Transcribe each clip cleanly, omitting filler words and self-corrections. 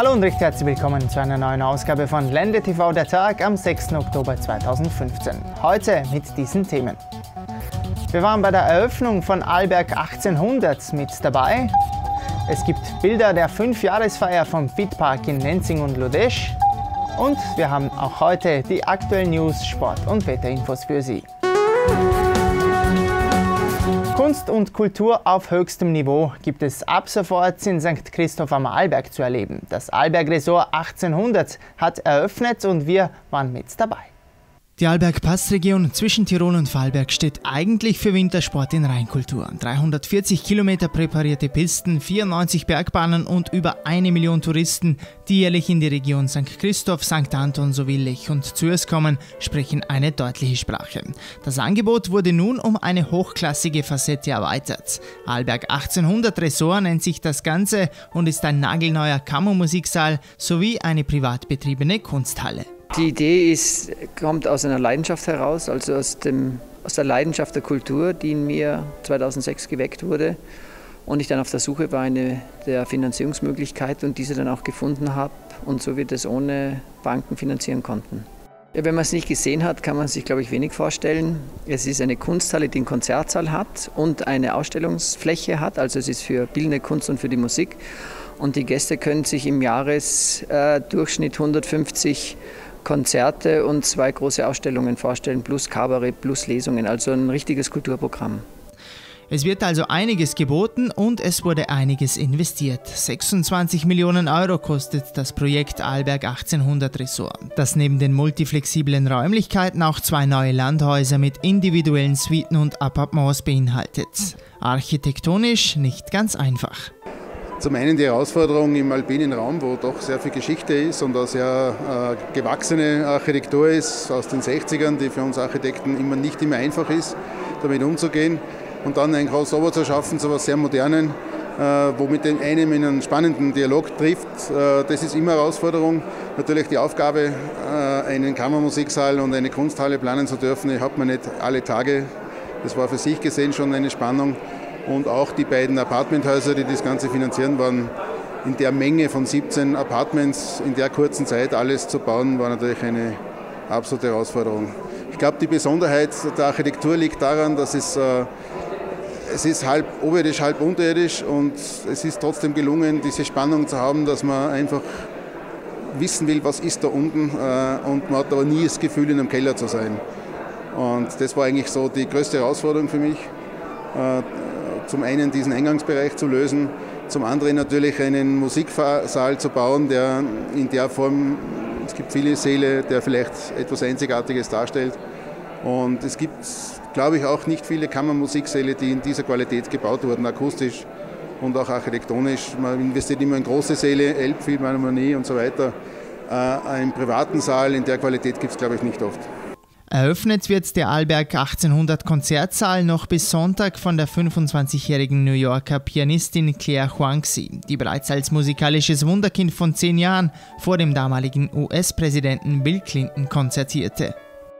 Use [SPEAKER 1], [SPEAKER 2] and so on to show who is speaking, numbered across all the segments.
[SPEAKER 1] Hallo und recht herzlich willkommen zu einer neuen Ausgabe von Ländle TV, der Tag am 6. Oktober 2015. Heute mit diesen Themen. Wir waren bei der Eröffnung von Arlberg 1800 mit dabei. Es gibt Bilder der 5-Jahresfeier vom Fitpark in Nenzing und Lodesch. Und wir haben auch heute die aktuellen News, Sport- und Wetterinfos für Sie. Kunst und Kultur auf höchstem Niveau gibt es ab sofort in St. Christoph am Arlberg zu erleben. Das Arlberg Resort 1800 hat eröffnet und wir waren mit dabei.
[SPEAKER 2] Die Arlberg-Passregion zwischen Tirol und Vorarlberg steht eigentlich für Wintersport in Reinkultur. 340 Kilometer präparierte Pisten, 94 Bergbahnen und über 1 Million Touristen, die jährlich in die Region St. Christoph, St. Anton sowie Lech und Zürs kommen, sprechen eine deutliche Sprache. Das Angebot wurde nun um eine hochklassige Facette erweitert. Arlberg 1800 Resort nennt sich das Ganze und ist ein nagelneuer Kammermusiksaal sowie eine privat betriebene Kunsthalle.
[SPEAKER 3] Die Idee kommt aus einer Leidenschaft heraus, also aus der Leidenschaft der Kultur, die in mir 2006 geweckt wurde und ich dann auf der Suche war der Finanzierungsmöglichkeit und diese dann auch gefunden habe und so wir das ohne Banken finanzieren konnten. Ja, wenn man es nicht gesehen hat, kann man sich, glaube ich, wenig vorstellen. Es ist eine Kunsthalle, die einen Konzertsaal hat und eine Ausstellungsfläche hat, also es ist für bildende Kunst und für die Musik und die Gäste können sich im Jahresdurchschnitt 150 Konzerte und 2 große Ausstellungen vorstellen, plus Kabarett, plus Lesungen, also ein richtiges Kulturprogramm.
[SPEAKER 2] Es wird also einiges geboten und es wurde einiges investiert. 26 Millionen Euro kostet das Projekt Arlberg 1800 Resort, das neben den multiflexiblen Räumlichkeiten auch 2 neue Landhäuser mit individuellen Suiten und Appartements beinhaltet. Architektonisch nicht ganz einfach.
[SPEAKER 4] Zum einen die Herausforderung im alpinen Raum, wo doch sehr viel Geschichte ist und eine sehr gewachsene Architektur ist aus den 60ern, die für uns Architekten nicht immer einfach ist, damit umzugehen. Und dann ein Crossover zu schaffen, so etwas sehr Modernen, wo mit einem in einen spannenden Dialog trifft. Das ist immer eine Herausforderung. Natürlich die Aufgabe, einen Kammermusiksaal und eine Kunsthalle planen zu dürfen, die hat man nicht alle Tage. Das war für sich gesehen schon eine Spannung. Und auch die beiden Apartmenthäuser, die das Ganze finanzieren, waren in der Menge von 17 Apartments in der kurzen Zeit alles zu bauen, war natürlich eine absolute Herausforderung. Ich glaube, die Besonderheit der Architektur liegt daran, dass es ist halb oberirdisch, halb unterirdisch und es ist trotzdem gelungen, diese Spannung zu haben, dass man einfach wissen will, was ist da unten und man hat aber nie das Gefühl, in einem Keller zu sein. Und das war eigentlich so die größte Herausforderung für mich. Zum einen diesen Eingangsbereich zu lösen, zum anderen natürlich einen Musiksaal zu bauen, der in der Form, es gibt viele Säle, der vielleicht etwas Einzigartiges darstellt. Und es gibt, glaube ich, auch nicht viele Kammermusiksäle, die in dieser Qualität gebaut wurden, akustisch und auch architektonisch. Man investiert immer in große Säle, Elbphilharmonie und so weiter. Einen privaten Saal in der Qualität gibt es, glaube ich, nicht oft.
[SPEAKER 2] Eröffnet wird der Arlberg 1800 Konzertsaal noch bis Sonntag von der 25-jährigen New Yorker Pianistin Claire Huangzi, die bereits als musikalisches Wunderkind von 10 Jahren vor dem damaligen US-Präsidenten Bill Clinton konzertierte.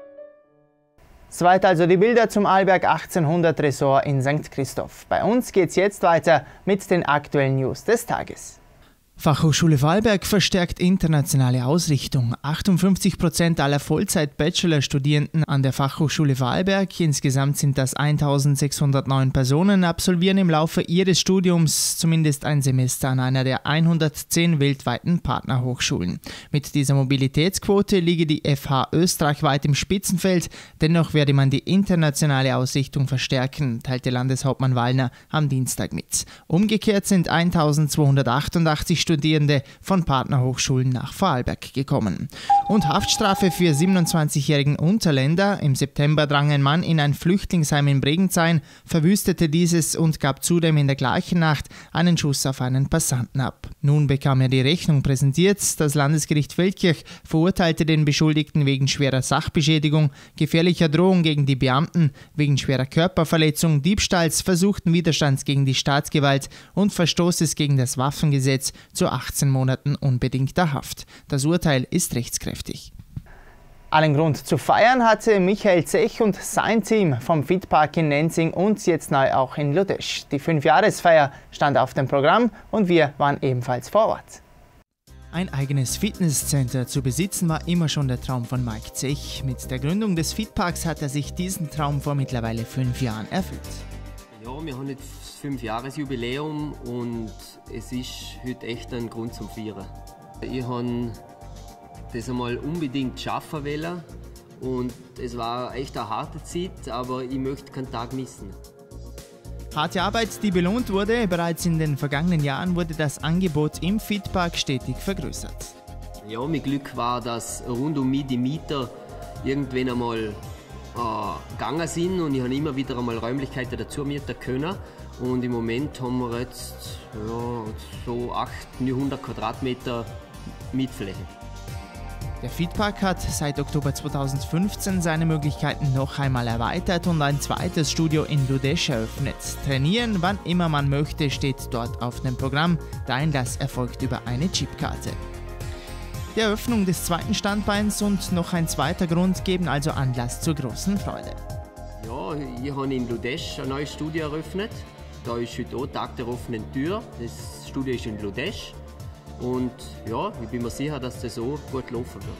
[SPEAKER 1] Soweit also die Bilder zum Arlberg 1800 Resort in St. Christoph. Bei uns geht es jetzt weiter mit den aktuellen News des Tages.
[SPEAKER 2] Fachhochschule Vorarlberg verstärkt internationale Ausrichtung. 58% aller Vollzeit-Bachelor-Studierenden an der Fachhochschule Vorarlberg, insgesamt sind das 1609 Personen, absolvieren im Laufe ihres Studiums zumindest ein Semester an einer der 110 weltweiten Partnerhochschulen. Mit dieser Mobilitätsquote liege die FH Österreich weit im Spitzenfeld, dennoch werde man die internationale Ausrichtung verstärken, teilte Landeshauptmann Wallner am Dienstag mit. Umgekehrt sind 1288 Studierende von Partnerhochschulen nach Vorarlberg gekommen. Und Haftstrafe für 27-jährigen Unterländer. Im September drang ein Mann in ein Flüchtlingsheim in Bregenzein, verwüstete dieses und gab zudem in der gleichen Nacht einen Schuss auf einen Passanten ab. Nun bekam er die Rechnung präsentiert. Das Landesgericht Feldkirch verurteilte den Beschuldigten wegen schwerer Sachbeschädigung, gefährlicher Drohung gegen die Beamten, wegen schwerer Körperverletzung, Diebstahls, versuchten Widerstands gegen die Staatsgewalt und Verstoßes gegen das Waffengesetz zu 18 Monaten unbedingter Haft. Das Urteil ist rechtskräftig.
[SPEAKER 1] Allen Grund zu feiern hatte Michael Zech und sein Team vom Fitpark in Nenzing und jetzt neu auch in Lodesch. Die 5-Jahresfeier stand auf dem Programm und wir waren ebenfalls vor Ort.
[SPEAKER 2] Ein eigenes Fitnesscenter zu besitzen war immer schon der Traum von Mike Zech. Mit der Gründung des Fitparks hat er sich diesen Traum vor mittlerweile 5 Jahren erfüllt.
[SPEAKER 5] Ja, wir haben jetzt 5-Jahres-Jubiläum und es ist heute echt ein Grund zum Feiern. Ich habe das einmal unbedingt schaffen wollen und es war echt eine harte Zeit, aber ich möchte keinen Tag missen.
[SPEAKER 2] Harte Arbeit, die belohnt wurde. Bereits in den vergangenen Jahren wurde das Angebot im Fitpark stetig vergrößert.
[SPEAKER 5] Ja, mein Glück war, dass rund um mich die Mieter irgendwann einmal gegangen sind und ich habe immer wieder einmal Räumlichkeiten dazu mieten können. Und im Moment haben wir jetzt so 800-900 Quadratmeter Mietfläche.
[SPEAKER 2] Der Fitpark hat seit Oktober 2015 seine Möglichkeiten noch einmal erweitert und ein zweites Studio in Ludesch eröffnet. Trainieren, wann immer man möchte, steht dort auf dem Programm. Der Einlass erfolgt über eine Chipkarte. Die Eröffnung des zweiten Standbeins und noch ein zweiter Grund geben also Anlass zur großen Freude.
[SPEAKER 5] Ja, ich habe in Ludesch ein neues Studio eröffnet. Da ist heute auch Tag der offenen Tür. Das Studio ist in Ludesch. Und ja, ich bin mir sicher, dass das so gut laufen wird.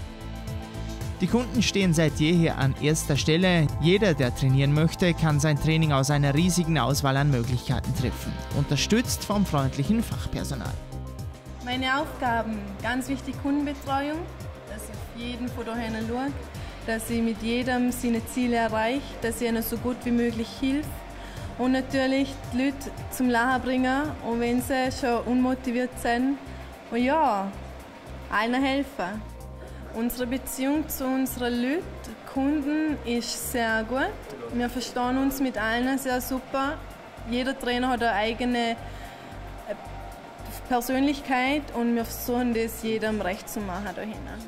[SPEAKER 2] Die Kunden stehen seit jeher an erster Stelle. Jeder, der trainieren möchte, kann sein Training aus einer riesigen Auswahl an Möglichkeiten treffen. Unterstützt vom freundlichen Fachpersonal.
[SPEAKER 6] Meine Aufgaben, ganz wichtig Kundenbetreuung, dass ich auf jeden von daheim schaue, dass ich mit jedem seine Ziele erreiche, dass ich ihnen so gut wie möglich hilf. Und natürlich die Leute zum Lachen bringen, und wenn sie schon unmotiviert sind, und ja, allen helfen. Unsere Beziehung zu unseren Leuten, Kunden, ist sehr gut. Wir verstehen uns mit allen sehr super. Jeder Trainer hat eine eigene Persönlichkeit und wir versuchen das jedem recht zu machen da hinten.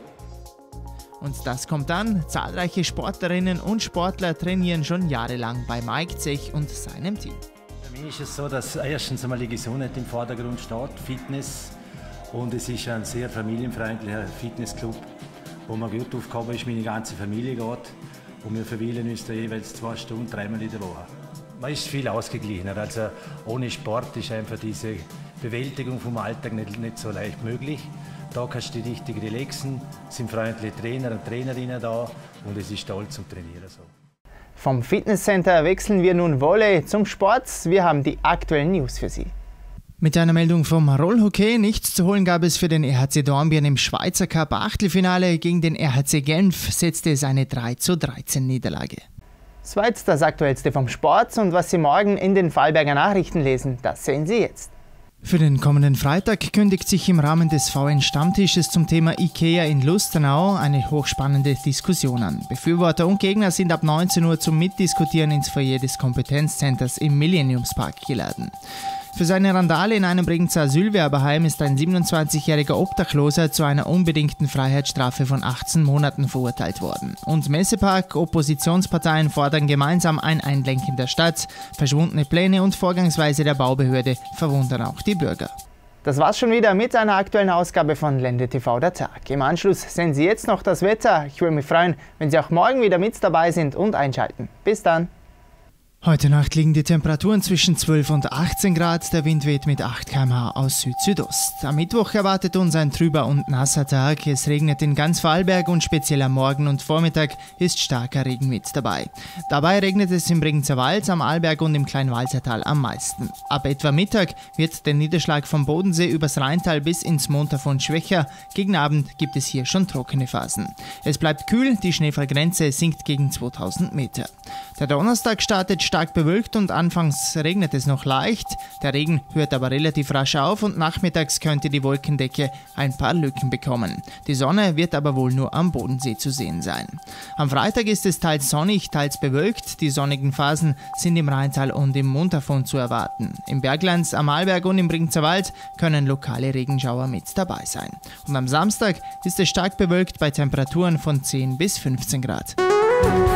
[SPEAKER 2] Und das kommt an, zahlreiche Sportlerinnen und Sportler trainieren schon jahrelang bei Mike Zech und seinem Team.
[SPEAKER 7] Für mich ist es so, dass erstens einmal die Gesundheit im Vordergrund steht, Fitness, und es ist ein sehr familienfreundlicher Fitnessclub, wo man gut aufgehoben ist, meine ganze Familie geht, und wir verweilen uns da jeweils 2 Stunden, 3-mal in der Woche. Man ist viel ausgeglichener, also ohne Sport ist einfach diese Bewältigung vom Alltag nicht so leicht möglich. Da kannst du dich richtig relaxen, sind freundliche Trainer und Trainerinnen da und es ist toll zum Trainieren. So.
[SPEAKER 1] Vom Fitnesscenter wechseln wir nun Volley zum Sport. Wir haben die aktuellen News für Sie.
[SPEAKER 2] Mit einer Meldung vom Rollhockey. Nichts zu holen gab es für den RHC Dornbirn im Schweizer Cup Achtelfinale. Gegen den RHC Genf setzte es eine 3:13 Niederlage.
[SPEAKER 1] Soweit das Aktuellste vom Sport, und was Sie morgen in den Vorarlberger Nachrichten lesen, das sehen Sie jetzt.
[SPEAKER 2] Für den kommenden Freitag kündigt sich im Rahmen des VN-Stammtisches zum Thema IKEA in Lustenau eine hochspannende Diskussion an. Befürworter und Gegner sind ab 19 Uhr zum Mitdiskutieren ins Foyer des Kompetenzzenters im Millenniumspark geladen. Für seine Randale in einem Bregenzer Asylwerberheim ist ein 27-jähriger Obdachloser zu einer unbedingten Freiheitsstrafe von 18 Monaten verurteilt worden. Und Messepark, Oppositionsparteien fordern gemeinsam ein Einlenken der Stadt. Verschwundene Pläne und Vorgangsweise der Baubehörde verwundern auch die Bürger.
[SPEAKER 1] Das war's schon wieder mit einer aktuellen Ausgabe von Ländle TV der Tag. Im Anschluss sehen Sie jetzt noch das Wetter. Ich würde mich freuen, wenn Sie auch morgen wieder mit dabei sind und einschalten. Bis dann!
[SPEAKER 2] Heute Nacht liegen die Temperaturen zwischen 12 und 18 Grad, der Wind weht mit 8 km/h aus Süd-Südost. Am Mittwoch erwartet uns ein trüber und nasser Tag. Es regnet in ganz Vorarlberg und speziell am Morgen und Vormittag ist starker Regen mit dabei. Dabei regnet es im Bregenzer Wald, am Arlberg und im Kleinwalsertal am meisten. Ab etwa Mittag wird der Niederschlag vom Bodensee übers Rheintal bis ins Montafon schwächer. Gegen Abend gibt es hier schon trockene Phasen. Es bleibt kühl, die Schneefallgrenze sinkt gegen 2000 Meter. Der Donnerstag startet stark bewölkt und anfangs regnet es noch leicht. Der Regen hört aber relativ rasch auf und nachmittags könnte die Wolkendecke ein paar Lücken bekommen. Die Sonne wird aber wohl nur am Bodensee zu sehen sein. Am Freitag ist es teils sonnig, teils bewölkt. Die sonnigen Phasen sind im Rheintal und im Montafon zu erwarten. Im Bergland, am Arlberg und im Bregenzer Wald können lokale Regenschauer mit dabei sein. Und am Samstag ist es stark bewölkt bei Temperaturen von 10 bis 15 Grad.